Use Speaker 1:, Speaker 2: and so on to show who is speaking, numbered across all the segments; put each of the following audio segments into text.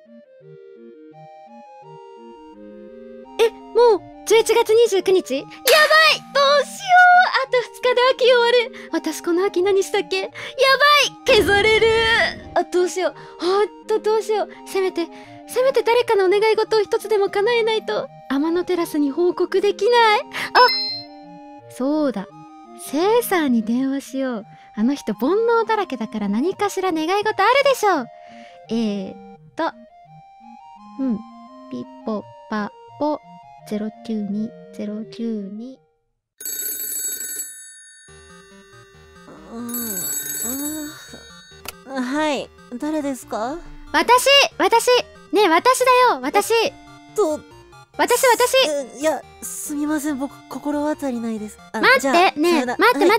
Speaker 1: もう11月29日？やばい、どうしよう。あと2日で秋終わる。私この秋何したっけ？やばい、消される。あ、どうしよう。ほんとどうしよう。せめて誰かのお願い事を一つでも叶えないと。天のテラスに報告できない。あ、そうだ。セイさんに電話しよう。あの人煩悩だらけだから何かしら願い事あるでしょう。ピッポパポ092092。
Speaker 2: はい、誰ですか？
Speaker 1: 私ねえ、私だよ、私。
Speaker 2: いや、すみません、僕心当たりないです。
Speaker 1: 待ってねえ、待って、カッカ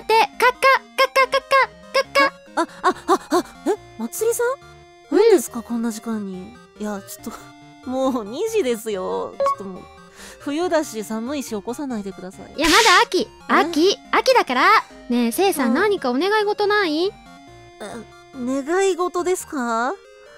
Speaker 2: まつりさん？何ですか、こんな時間に。いや、ちょっともう2時ですよ。ちょっともう冬だし寒いし起こさないでください。
Speaker 1: いや、まだ秋だから。ねえ、せいさん、何かお願い事ない？
Speaker 2: 願い事ですか？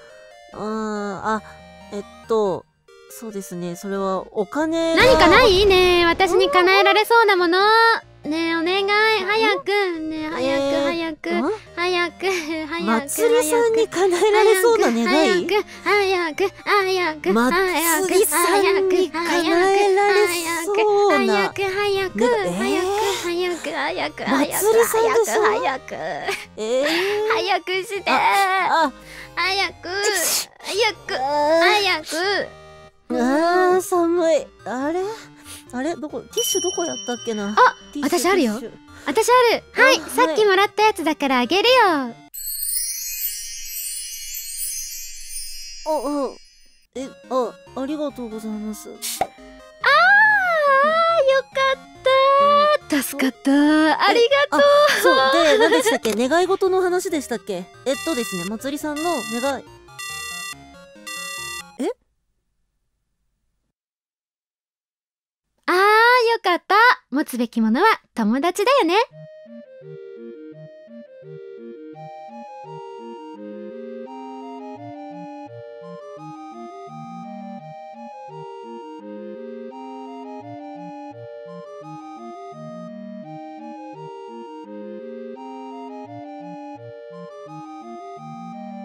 Speaker 2: そうですね、それはお金が。
Speaker 1: 何かない？ねえ、私に叶えられそうなもの。ねえ、お願い、早く。ねえ、早く。
Speaker 2: まつりさんに叶えられそうな願い？
Speaker 1: 早く。
Speaker 2: まつりさんに叶えられそうな。
Speaker 1: 早く。
Speaker 2: まつりさんでしょ？
Speaker 1: 早くして。早く。
Speaker 2: 寒い。あれティッシュどこやったっけな。
Speaker 1: 私あるよ。私ある。はい、さっきもらったやつだからあげるよ。
Speaker 2: ありがとうございます。
Speaker 1: よかった。助かった。ありがとう。
Speaker 2: そう、で、何でしたっけ？願い事の話でしたっけ？ですね、まつりさんの願い。
Speaker 1: よかった。持つべきものは友達だよね。